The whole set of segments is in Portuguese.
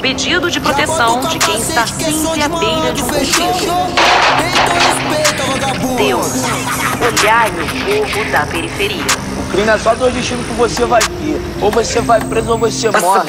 pedido de proteção de quem está sempre à beira de um conflito. Deus, olhar no povo da periferia. O crime é só dois destinos que você vai ter. Ou você vai preso ou você morre.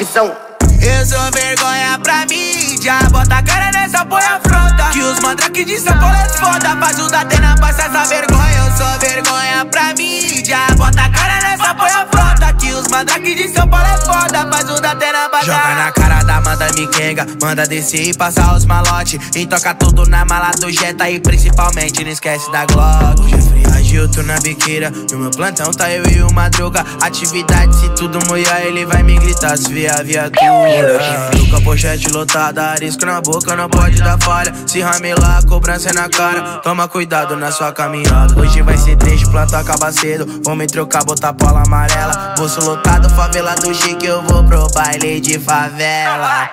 Eu sou vergonha pra mídia, bota a cara nessa põe afronta. Que os mandrake de São Paulo é foda, faz o da Tena passar essa vergonha. Eu sou vergonha pra mídia, bota a cara nessa põe afronta. Que os mandrake de São Paulo é foda, faz o da Tena passar. Joga na cara da Manda Miquenga, manda descer e passar os malote. E toca tudo na mala do Jetta e principalmente não esquece da Glock. Jeffrey Agilton na biqueira, no meu plantão tá eu e o Madruga. Atividade, se tudo molhar ele vai me gritar se vê a viatura. Com a pochete lotada, arisco na boca, não pode dar falha. Se ramelar, cobrança é na cara, toma cuidado na sua caminhada. Hoje vai ser triste, plantão acaba cedo. Vou me trocar, botar pola amarela. Bolso lotado, favela do chique, eu vou pro baile de favela.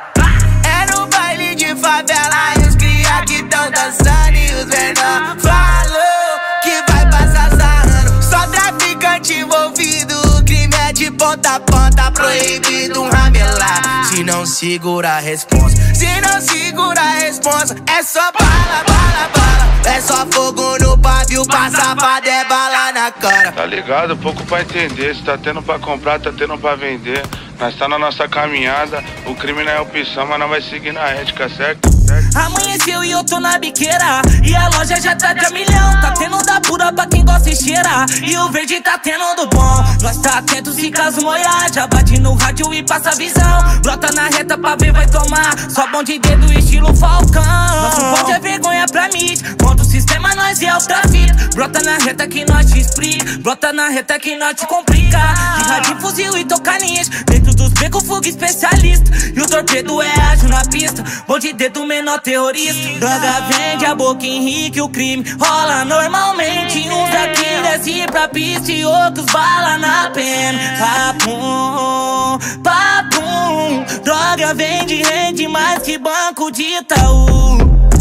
É no baile de favela, e os cria que tão dançando e os menor falou que vai passar sarrando. Só traficante envolvido, o crime é de ponta a ponta, proibido ramelar. Se não segura a responsa, se não segura a responsa, é só bala, bala, bala. É só fogo no pavio, pra safado é bala na cara. Tá ligado? Pouco pra entender, se tá tendo pra comprar, tá tendo pra vender. Nós tá na nossa caminhada, o crime não é opção, mas nós vai seguir na ética, certo? Amanheceu e eu tô na biqueira, e a loja já tá de 1 milhão. Tá tendo da pura pra quem gosta e cheira, e o verde tá tendo do bom. Nós tá atento se caso molhar, já bate no rádio e passa a visão. Brota na reta pra ver, vai tomar, só bom de dedo estilo Falcão. Nosso bonde é vergonha pra mim, contra o sistema nós é outra vida. Brota na reta que nós te explica, brota na reta que nós te complica. De rádio, fuzil e tocanis, dentro dos becos fuga especialista. E o torpedo é ágil na pista, bom de dedo menor terrorista. Droga vende, a boca enrique, o crime rola normalmente. Uns daqui desce pra pista e outros bala na pena. Papum, papum, droga vende, rende mais que banco de Itaú.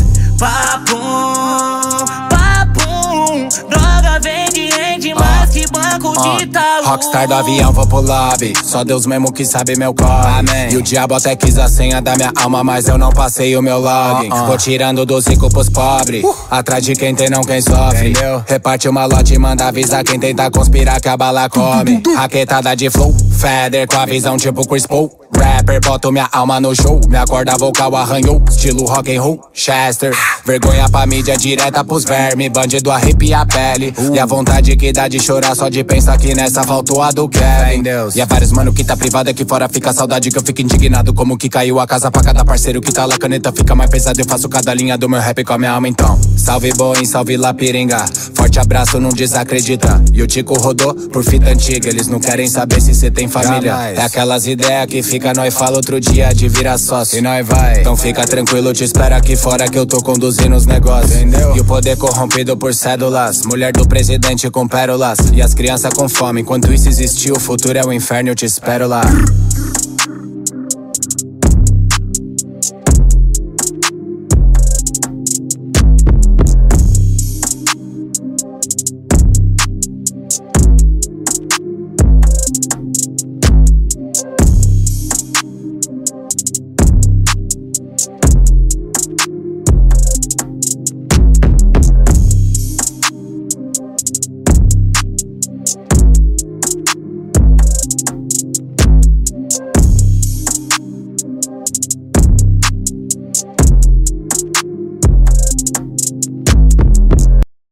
Papum, papum, droga vende, rende mais que banco de Itaú. Rockstar do avião, vou pro lobby, só Deus mesmo que sabe meu código. E o diabo até quis a senha da minha alma, mas eu não passei o meu login. Vou tirando dos ricos pros pobres, atrás de quem tem não quem sofre. Reparte uma lote e manda avisar quem tenta conspirar que a bala come. Raquetada de flow, Feder com a visão tipo Chris Paul. Rapper, boto minha alma no show, minha corda vocal arranhou, estilo rock and roll, Chester. Vergonha pra mídia direta pros verme, bandido arrepia a pele. E a vontade que dá de chorar só de pensar que nessa faltou a do Kevin. E é vários mano que tá privado aqui fora, fica a saudade que eu fico indignado. Como que caiu a casa pra cada parceiro que tá lá, caneta fica mais pesada. Eu faço cada linha do meu rap com a minha alma então. Salve Boeing, salve Lapiringa, forte abraço, não desacredita. E o Tico rodou por fita antiga, eles não querem saber se cê tem família. É aquelas ideias que fica nós fala outro dia de virar sócio. E nós vai, então fica tranquilo, te espera aqui fora que eu tô conduzindo os negócios. Entendeu? E o poder corrompido por cédulas, mulher do presidente com pérolas, e as crianças com fome. Enquanto isso existir, o futuro é o inferno, eu te espero lá.